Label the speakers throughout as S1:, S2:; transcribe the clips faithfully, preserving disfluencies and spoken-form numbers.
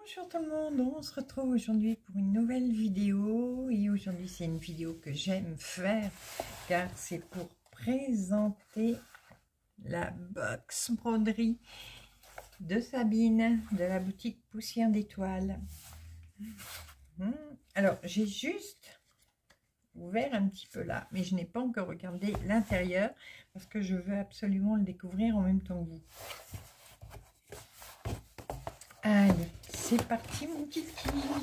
S1: Bonjour tout le monde, on se retrouve aujourd'hui pour une nouvelle vidéo et aujourd'hui c'est une vidéo que j'aime faire car c'est pour présenter la box broderie de Sabine de la boutique Poussière d'Étoiles. Alors j'ai juste ouvert un petit peu là mais je n'ai pas encore regardé l'intérieur parce que je veux absolument le découvrir en même temps que vous. Allez, c'est parti mon kiki.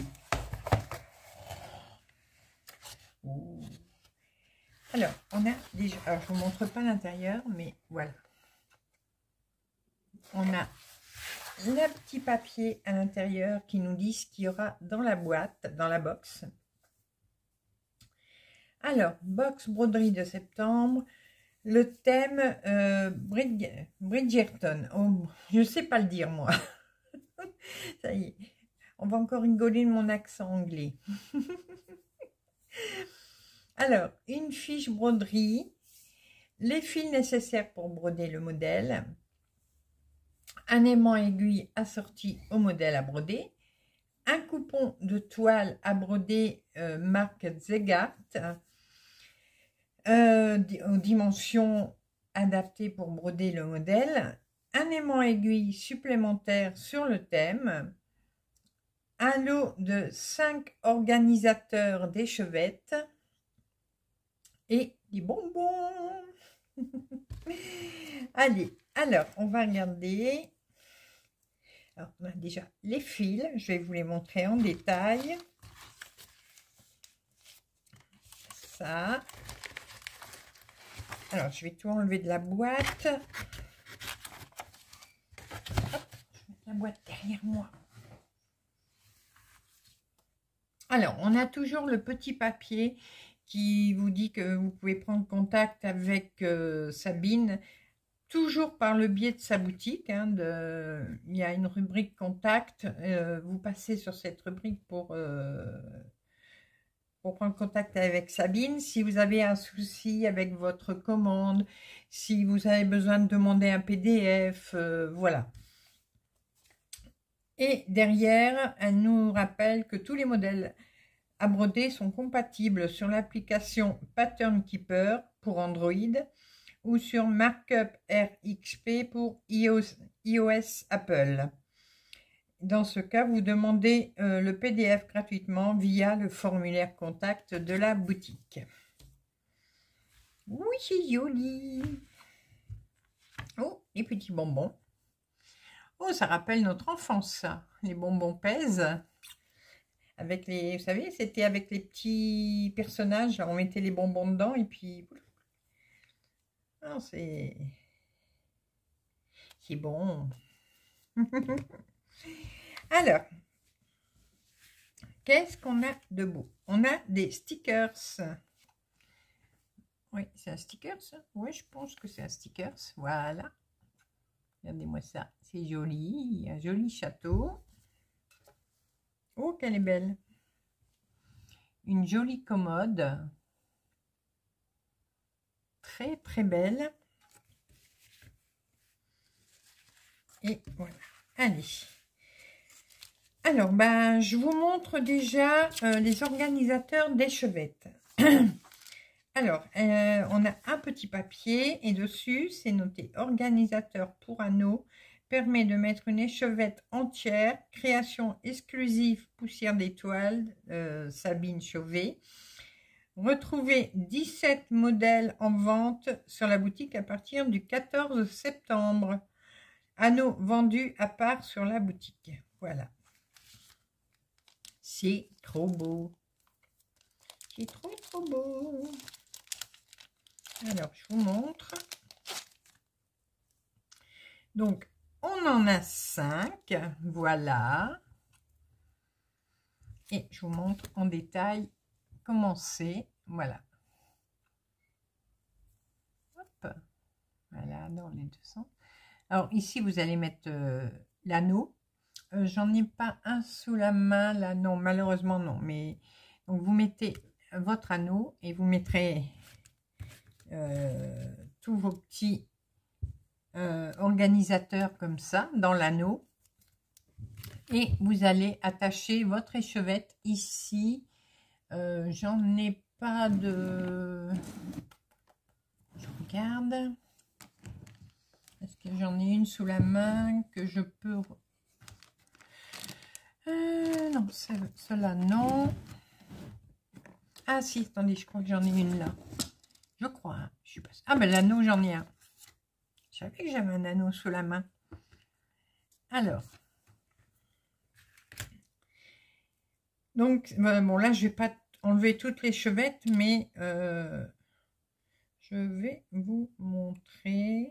S1: Alors, on a déjà... Alors, je ne vous montre pas l'intérieur, mais voilà. On a le petit papier à l'intérieur qui nous dit ce qu'il y aura dans la boîte, dans la box. Alors, box broderie de septembre. Le thème euh, Brid Bridgerton. Oh, je ne sais pas le dire, moi. Ça y est, on va encore rigoler de mon accent anglais. Alors, une fiche broderie, les fils nécessaires pour broder le modèle, un aimant aiguille assorti au modèle à broder, un coupon de toile à broder euh, marque Zegart, euh, aux dimensions adaptées pour broder le modèle, un aimant aiguille supplémentaire sur le thème, un lot de cinq organisateurs d'échevettes et des bonbons. Allez, alors on va regarder. Alors, on a déjà les fils, je vais vous les montrer en détail. Ça. Alors, je vais tout enlever de la boîte. Hop, je vais mettre la boîte derrière moi. Alors, on a toujours le petit papier qui vous dit que vous pouvez prendre contact avec euh, Sabine, toujours par le biais de sa boutique. Hein, de, il y a une rubrique contact. Euh, vous passez sur cette rubrique pour, euh, pour prendre contact avec Sabine. Si vous avez un souci avec votre commande, si vous avez besoin de demander un P D F, euh, voilà. Et derrière, elle nous rappelle que tous les modèles à broder sont compatibles sur l'application Pattern Keeper pour Android ou sur Markup R X P pour iOS, iOS Apple. Dans ce cas, vous demandez euh, le P D F gratuitement via le formulaire contact de la boutique. Oui, c'est joli. Oh, les petits bonbons. Oh, ça rappelle notre enfance, ça. Les bonbons pèsent. Avec les, vous savez, c'était avec les petits personnages. On mettait les bonbons dedans et puis... Oh, c'est... C'est bon. Alors, qu'est-ce qu'on a de beau? On a des stickers. Oui, c'est un sticker, ça. Oui, je pense que c'est un sticker. Voilà. Regardez-moi ça. C'est joli. Un joli château. Oh, qu'elle est belle. Une jolie commode. Très, très belle. Et voilà. Allez. Alors, ben, je vous montre déjà euh, les organisateurs d'échevettes. Alors, euh, on a un petit papier et dessus, c'est noté « Organisateur pour anneaux ». Permet de mettre une échevette entière, création exclusive Poussière d'Étoiles, euh, Sabine Chauvet. Retrouvez dix-sept modèles en vente sur la boutique à partir du quatorze septembre. Anneaux vendus à part sur la boutique. Voilà. C'est trop beau. C'est trop trop beau. Alors, je vous montre. Donc, on en a cinq, voilà. Et je vous montre en détail comment c'est, voilà. Hop, voilà, dans les deux sens. Alors ici, vous allez mettre euh, l'anneau. Euh, J'en ai pas un sous la main, là, non, malheureusement non. Mais donc vous mettez votre anneau et vous mettrez euh, tous vos petits Euh, organisateur comme ça dans l'anneau Et vous allez attacher votre échevette ici. Euh, j'en ai pas de... Je regarde. Est-ce que j'en ai une sous la main que je peux... Euh, non, cela non. Ah si, attendez, je crois que j'en ai une là. Je crois, hein, je suis pas... Ah ben l'anneau, j'en ai un. Je savais que j'avais un anneau sous la main. Alors. Donc, bon là, je vais pas enlever toutes les chevettes, mais euh, je vais vous montrer.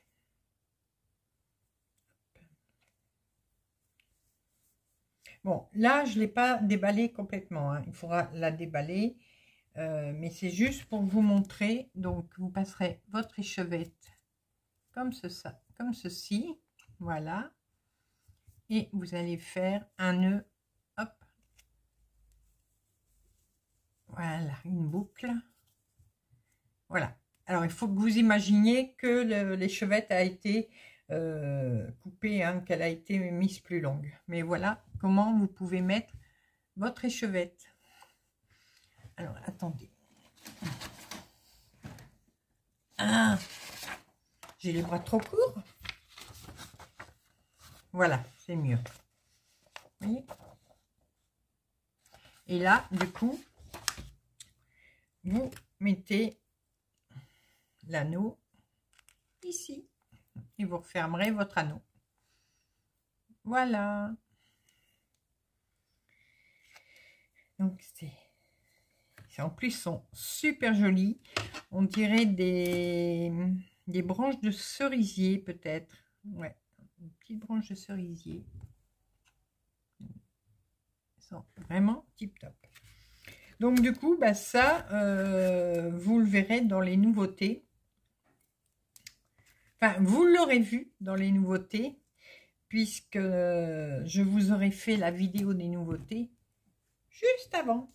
S1: Bon, là, je ne l'ai pas déballé complètement, hein. Il faudra la déballer, euh, mais c'est juste pour vous montrer. Donc, vous passerez votre échevette comme, ce, ça, comme ceci, voilà. Et vous allez faire un nœud, hop. Voilà, une boucle. Voilà. Alors, il faut que vous imaginiez que l'échevette a été euh, coupée, hein, qu'elle a été mise plus longue. Mais voilà comment vous pouvez mettre votre échevette. Alors, attendez. Ah, j'ai les bras trop courts. Voilà, c'est mieux. Vous voyez? Et là, du coup, vous mettez l'anneau ici et vous refermerez votre anneau. Voilà. Donc, c'est... En plus, sont super jolis. On dirait des, des branches de cerisier, peut-être. Ouais, une petite branche de cerisier. Ils sont vraiment tip top. Donc, du coup, bah, ça, euh, vous le verrez dans les nouveautés. Enfin, vous l'aurez vu dans les nouveautés, puisque je vous aurais fait la vidéo des nouveautés juste avant.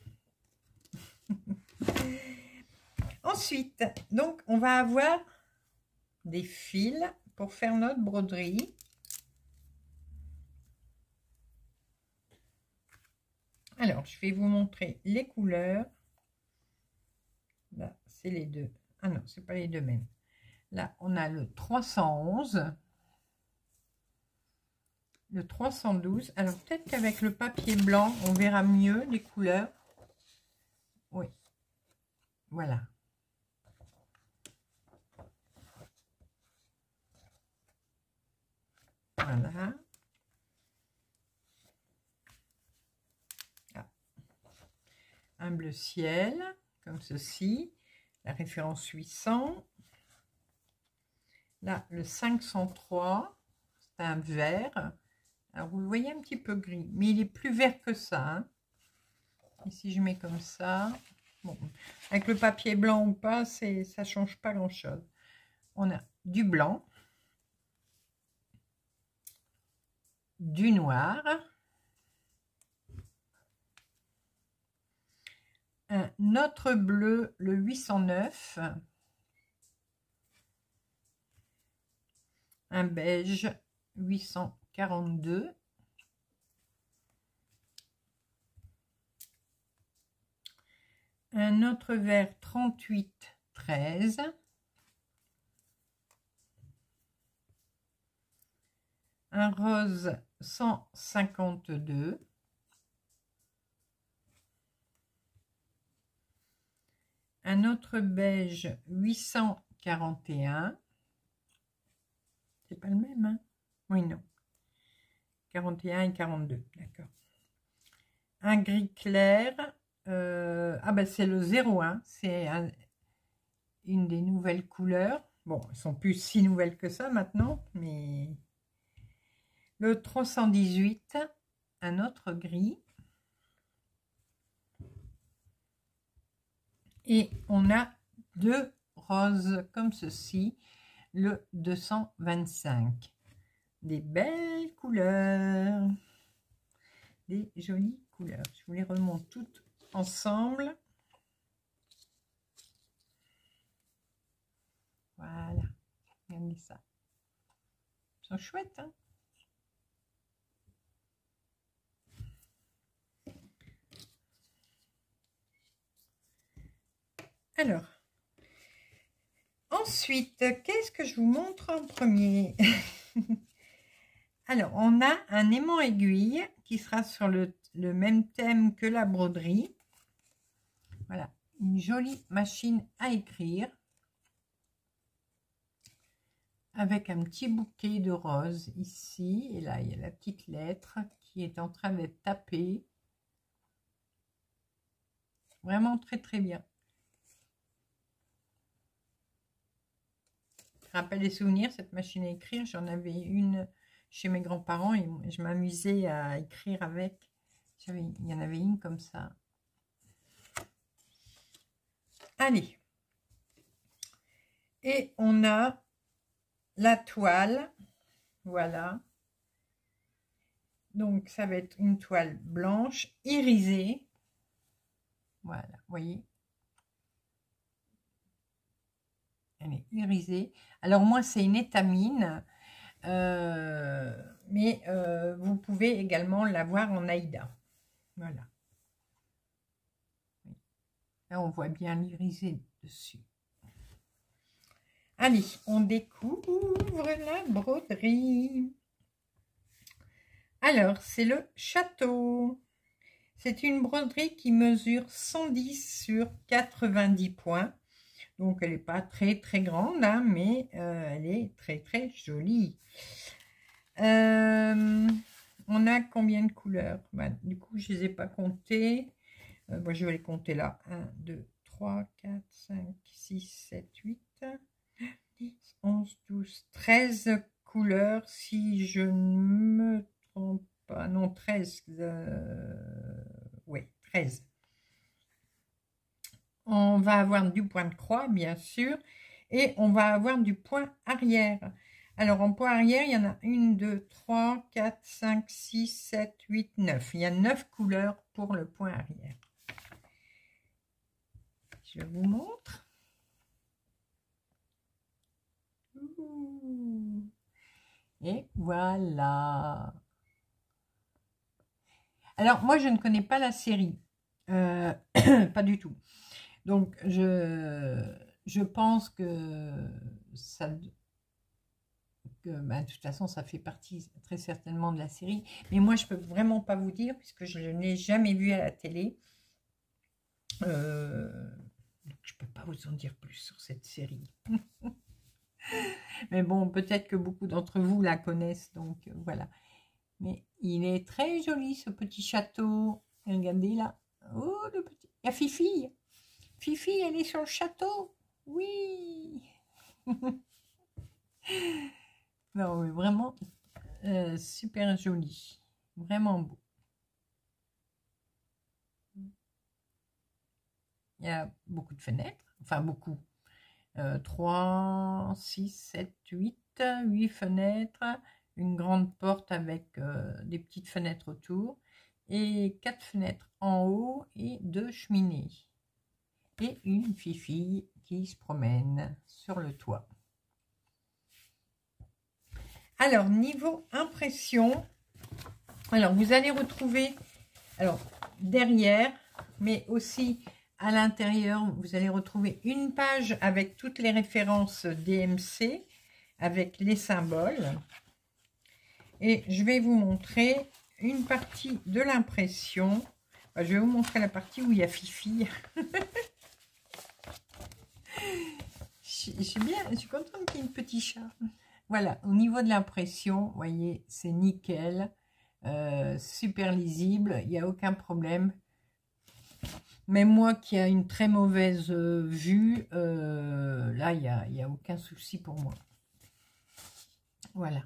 S1: Ensuite, donc, on va avoir des fils pour faire notre broderie. Alors, je vais vous montrer les couleurs. Là, c'est les deux. Ah non, c'est pas les deux mêmes. Là, on a le trois cent onze. Le trois cent douze. Alors, peut-être qu'avec le papier blanc, on verra mieux les couleurs. Oui. Voilà. Voilà. Ah. Un bleu ciel, comme ceci. La référence huit cents. Là, le cinq cent trois. C'est un vert. Alors, vous le voyez un petit peu gris. Mais il est plus vert que ça. Hein. Et si je mets comme ça... Bon, avec le papier blanc ou pas, ça ne change pas grand-chose. On a du blanc. Du noir, un autre bleu, le huit cent neuf, un beige huit cent quarante-deux, un autre vert trente-huit treize, un rose cent cinquante-deux, un autre beige huit cent quarante et un, c'est pas le même, hein? Oui, non, quarante et un et quarante-deux, d'accord. Un gris clair, euh, ah ben c'est le zéro un, c'est une des nouvelles couleurs. Bon, elles sont plus si nouvelles que ça maintenant, mais... Le trois cent dix-huit, un autre gris. Et on a deux roses comme ceci, le deux cent vingt-cinq. Des belles couleurs. Des jolies couleurs. Je vous les remonte toutes ensemble. Voilà. Regardez ça. Ils sont chouettes, hein? Alors, ensuite, qu'est-ce que je vous montre en premier? Alors, on a un aimant aiguille qui sera sur le, le même thème que la broderie. Voilà, une jolie machine à écrire avec un petit bouquet de roses ici. Et là, il y a la petite lettre qui est en train d'être tapée. Vraiment très, très bien. Ça rappelle des souvenirs, cette machine à écrire. J'en avais une chez mes grands-parents et je m'amusais à écrire avec. Il y en avait une comme ça. Allez. Et on a la toile. Voilà. Donc, ça va être une toile blanche, irisée. Voilà, vous voyez. Elle est irisée. Alors, moi, c'est une étamine. Euh, mais euh, vous pouvez également l'avoir en Aïda. Voilà. Là, on voit bien l'irisé dessus. Allez, on découvre la broderie. Alors, c'est le château. C'est une broderie qui mesure cent dix sur quatre-vingt-dix points. Donc, elle n'est pas très, très grande, hein, mais euh, elle est très, très jolie. Euh, on a combien de couleurs? Bah, du coup, je ne les ai pas comptées. Euh, bon, je vais les compter là. un, deux, trois, quatre, cinq, six, sept, huit, dix, onze, douze, treize couleurs. Si je ne me trompe pas. Non, treize. Euh, oui, treize. On va avoir du point de croix, bien sûr, et on va avoir du point arrière. Alors, en point arrière, il y en a une, deux, trois, quatre, cinq, six, sept, huit, neuf. Il y a neuf couleurs pour le point arrière. Je vous montre. Et voilà. Alors, moi, je ne connais pas la série. Euh, pas du tout. Donc, je, je pense que ça... Que, bah, de toute façon, ça fait partie très certainement de la série. Mais moi, je ne peux vraiment pas vous dire, puisque je ne l'ai jamais vu à la télé. Euh, je ne peux pas vous en dire plus sur cette série. Mais bon, peut-être que beaucoup d'entre vous la connaissent, donc euh, voilà. Mais il est très joli, ce petit château. Regardez là. Oh, le petit... Il y a Fifi. Fifi, elle est sur le château. Oui. Non, mais vraiment euh, super joli. Vraiment beau. Il y a beaucoup de fenêtres. Enfin, beaucoup. Euh, trois, six, sept, huit. huit fenêtres. Une grande porte avec euh, des petites fenêtres autour. Et quatre fenêtres en haut et deux cheminées. Et une fifille qui se promène sur le toit. Alors, niveau impression, alors vous allez retrouver, alors derrière, mais aussi à l'intérieur, vous allez retrouver une page avec toutes les références D M C, avec les symboles. Et je vais vous montrer une partie de l'impression. Je vais vous montrer la partie où il y a Fifi. je, je suis bien, je suis contente qu'il y ait un petit chat. Voilà, au niveau de l'impression, vous voyez, c'est nickel, euh, super lisible, il n'y a aucun problème. Même moi qui a une très mauvaise euh, vue, euh, là, il n'y a, y a aucun souci pour moi. Voilà.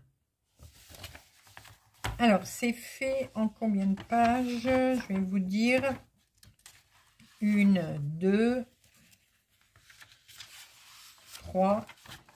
S1: Alors, c'est fait en combien de pages? Je vais vous dire. Une, deux, trois,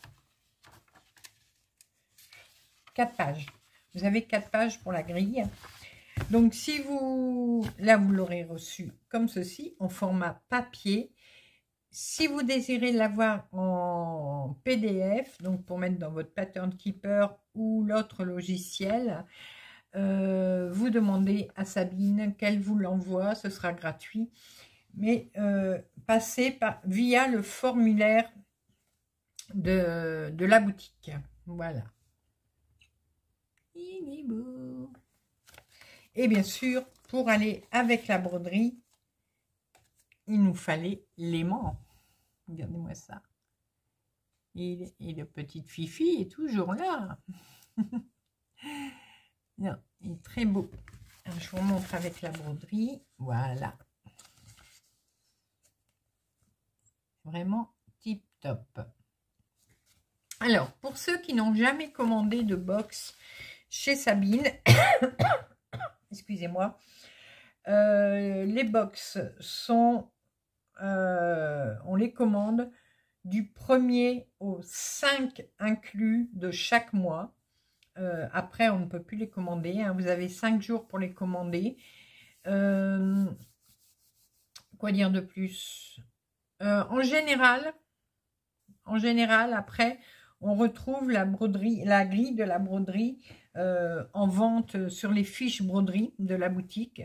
S1: quatre pages. Vous avez quatre pages pour la grille. Donc, si vous... Là, vous l'aurez reçu comme ceci, en format papier. Si vous désirez l'avoir en P D F, donc pour mettre dans votre Pattern Keeper ou l'autre logiciel, euh, vous demandez à Sabine qu'elle vous l'envoie, ce sera gratuit. mais euh, passez par, via le formulaire de, de la boutique. Voilà. Il est beau. Et bien sûr, pour aller avec la broderie, il nous fallait l'aimant. Regardez-moi ça. Et, et le petit Fifi est toujours là. Non, il est très beau. Alors, je vous montre avec la broderie. Voilà. Vraiment tip top. Alors, pour ceux qui n'ont jamais commandé de box chez Sabine, excusez-moi, euh, les box sont, euh, on les commande du premier au cinq inclus de chaque mois. Euh, après, on ne peut plus les commander. Hein. Vous avez cinq jours pour les commander. Euh, quoi dire de plus? euh, En général, en général, après, on retrouve la broderie, la grille de la broderie euh, en vente sur les fiches broderie de la boutique.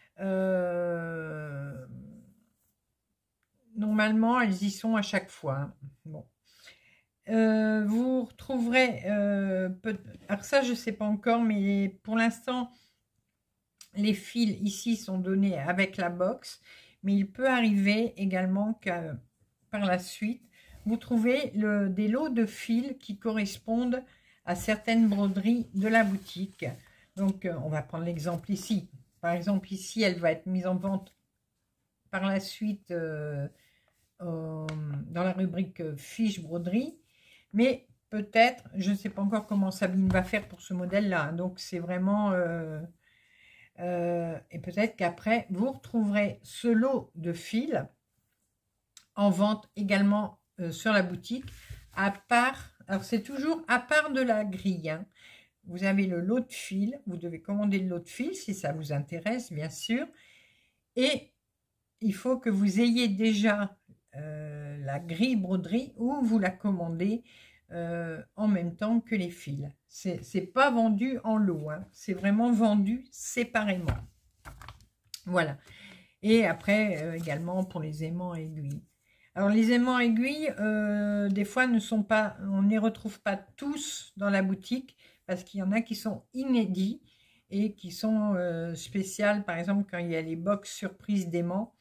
S1: Euh, normalement, elles y sont à chaque fois. Bon. Euh, vous retrouverez, euh, peut, alors ça je ne sais pas encore, mais pour l'instant, les fils ici sont donnés avec la box, mais il peut arriver également que par la suite, vous trouvez le, des lots de fils qui correspondent à certaines broderies de la boutique. Donc, euh, on va prendre l'exemple ici. Par exemple, ici, elle va être mise en vente par la suite euh, euh, dans la rubrique euh, fiche broderie. Mais peut-être, je ne sais pas encore comment Sabine va faire pour ce modèle-là. Donc, c'est vraiment... Euh, euh, et peut-être qu'après, vous retrouverez ce lot de fils en vente également euh, sur la boutique, à part... Alors, c'est toujours à part de la grille. Hein. Vous avez le lot de fils. Vous devez commander le lot de fils si ça vous intéresse, bien sûr. Et il faut que vous ayez déjà euh, la grille broderie ou vous la commandez euh, en même temps que les fils. C'est pas vendu en lot, hein. C'est vraiment vendu séparément. Voilà. Et après, euh, également pour les aimants aiguilles. Alors, les aimants aiguilles, euh, des fois, ne sont pas, on ne les retrouve pas tous dans la boutique parce qu'il y en a qui sont inédits et qui sont euh, spéciales. Par exemple, quand il y a les box surprises d'aimants,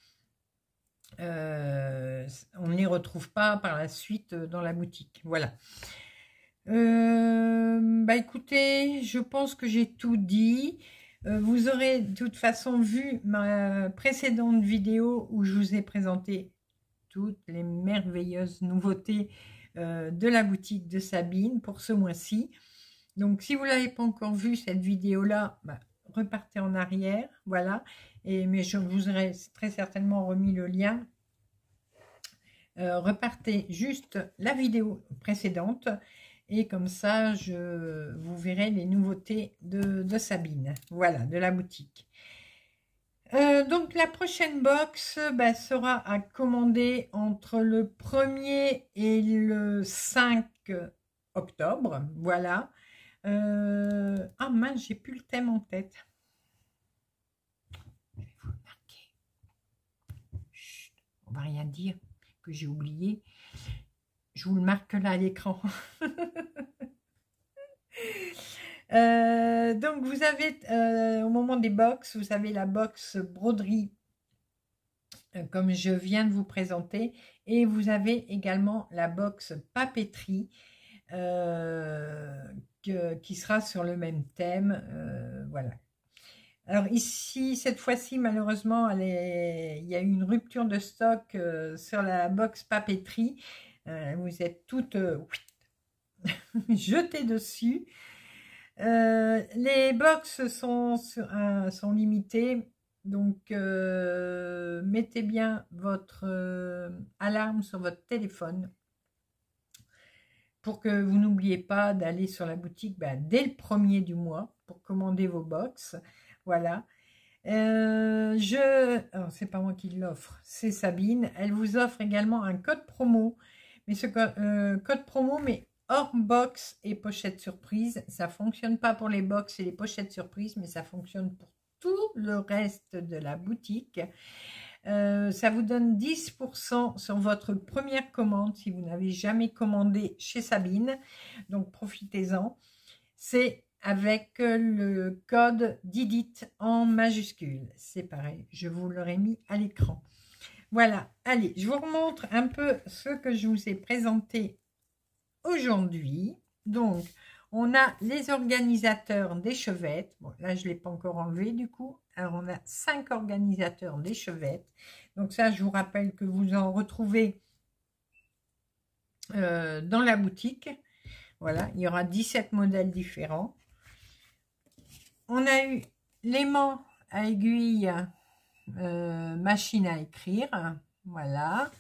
S1: euh, on ne les retrouve pas par la suite dans la boutique. Voilà. Euh, bah écoutez, je pense que j'ai tout dit. Euh, vous aurez de toute façon vu ma précédente vidéo où je vous ai présenté toutes les merveilleuses nouveautés euh, de la boutique de Sabine pour ce mois-ci. Donc, si vous ne l'avez pas encore vu, cette vidéo-là, bah, repartez en arrière, voilà. Et, mais je vous aurai très certainement remis le lien. Euh, repartez juste la vidéo précédente et comme ça, je, vous verrez les nouveautés de, de Sabine, voilà, de la boutique. Euh, donc la prochaine box bah, sera à commander entre le premier et le cinq octobre, voilà. Euh, ah mince, j'ai plus le thème en tête. Je vais vous le marquer. Chut, on va rien dire que j'ai oublié. Je vous le marque là à l'écran. Euh, donc vous avez euh, au moment des box, vous avez la box broderie euh, comme je viens de vous présenter et vous avez également la box papeterie euh, que, qui sera sur le même thème. Euh, voilà. Alors ici, cette fois-ci, malheureusement, elle est, il y a eu une rupture de stock euh, sur la box papeterie. Euh, vous êtes toutes euh, jetées dessus. Euh, les box sont, sur un, sont limitées, donc euh, mettez bien votre euh, alarme sur votre téléphone pour que vous n'oubliez pas d'aller sur la boutique ben, dès le premier du mois pour commander vos box. Voilà. Euh, je, alors c'est pas moi qui l'offre, c'est Sabine. Elle vous offre également un code promo, mais ce code, euh, code promo, mais hors box et pochette surprise. Ça fonctionne pas pour les box et les pochettes surprises, mais ça fonctionne pour tout le reste de la boutique. Euh, ça vous donne dix pour cent sur votre première commande si vous n'avez jamais commandé chez Sabine. Donc, profitez-en. C'est avec le code Didit en majuscule. C'est pareil, je vous l'aurais mis à l'écran. Voilà, allez, je vous remontre un peu ce que je vous ai présenté aujourd'hui. Donc, on a les organisateurs d'échevettes. Bon, là, je ne l'ai pas encore enlevé du coup. Alors, on a cinq organisateurs d'échevettes. Donc, ça, je vous rappelle que vous en retrouvez euh, dans la boutique. Voilà, il y aura dix-sept modèles différents. On a eu l'aimant à aiguille, euh, machine à écrire. Voilà.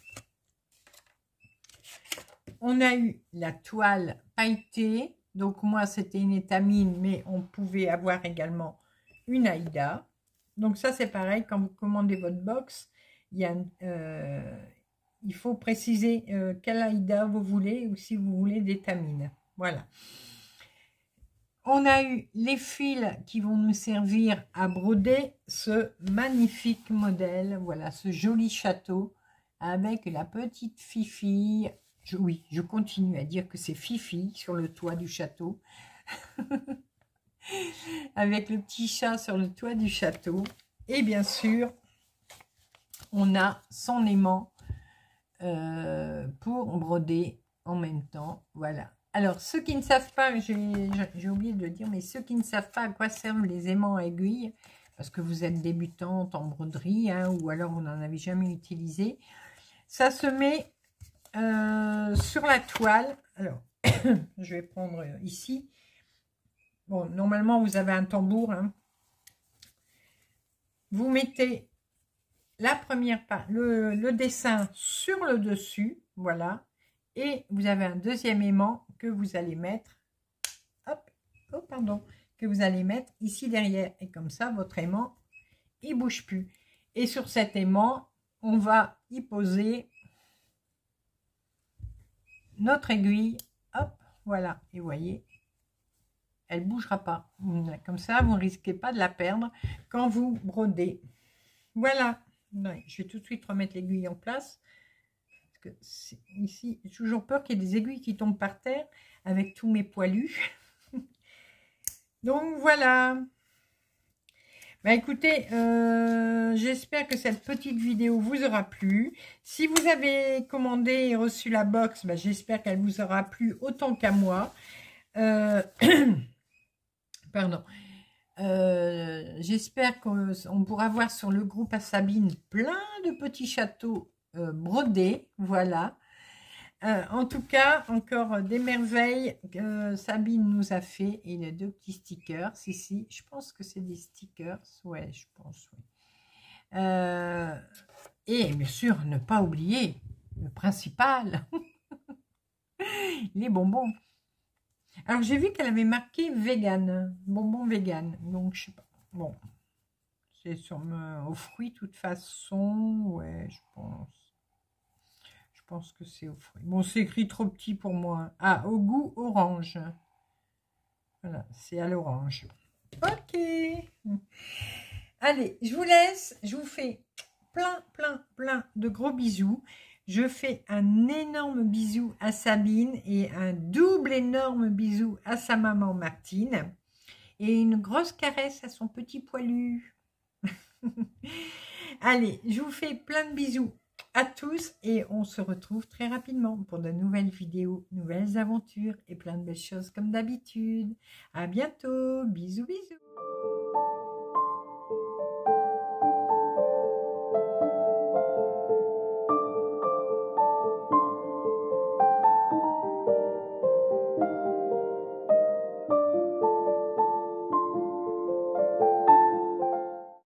S1: On a eu la toile pailletée. Donc, moi, c'était une étamine, mais on pouvait avoir également une Aïda. Donc, ça, c'est pareil. Quand vous commandez votre box, il, y a, euh, il faut préciser euh, quelle Aïda vous voulez ou si vous voulez d'étamine. Voilà. On a eu les fils qui vont nous servir à broder ce magnifique modèle. Voilà, ce joli château avec la petite Fifi. Je, oui, je continue à dire que c'est Fifi sur le toit du château. Avec le petit chat sur le toit du château. Et bien sûr, on a son aimant euh, pour broder en même temps. Voilà. Alors, ceux qui ne savent pas, j'ai oublié de le dire, mais ceux qui ne savent pas à quoi servent les aimants à aiguille, parce que vous êtes débutante en broderie, hein, ou alors vous n'en avez jamais utilisé, ça se met euh, sur la toile. Alors, je vais prendre ici. Bon, normalement, vous avez un tambour. Hein. Vous mettez la première part, le, le dessin sur le dessus, voilà. Et vous avez un deuxième aimant que vous allez mettre, hop, oh pardon, que vous allez mettre ici derrière. Et comme ça, votre aimant, il ne bouge plus. Et sur cet aimant, on va y poser notre aiguille, hop, voilà. Et vous voyez, elle ne bougera pas. Comme ça, vous ne risquez pas de la perdre quand vous brodez. Voilà. Ouais, je vais tout de suite remettre l'aiguille en place. Que ici, j'ai toujours peur qu'il y ait des aiguilles qui tombent par terre avec tous mes poilus. Donc voilà. Bah écoutez, euh, j'espère que cette petite vidéo vous aura plu. Si vous avez commandé et reçu la box, bah, j'espère qu'elle vous aura plu autant qu'à moi. Euh, pardon. Euh, j'espère qu'on pourra voir sur le groupe à Sabine plein de petits châteaux Euh, brodé, voilà. Euh, en tout cas, encore des merveilles que Sabine nous a fait. Et les deux petits stickers, ici, je pense que c'est des stickers, ouais, je pense, oui. Euh, et bien sûr, ne pas oublier le principal, les bonbons. Alors, j'ai vu qu'elle avait marqué vegan, bonbons vegan, donc je sais pas, bon. C'est sur me, aux fruits, de toute façon, ouais, je pense. Je pense que c'est aux fruits. Bon, c'est écrit trop petit pour moi. Ah, au goût orange. Voilà, c'est à l'orange. Ok. Allez, je vous laisse. Je vous fais plein, plein, plein de gros bisous. Je fais un énorme bisou à Sabine et un double énorme bisou à sa maman Martine. Et une grosse caresse à son petit poilu. Allez, je vous fais plein de bisous à tous et on se retrouve très rapidement pour de nouvelles vidéos, nouvelles aventures et plein de belles choses comme d'habitude. À bientôt, bisous bisous.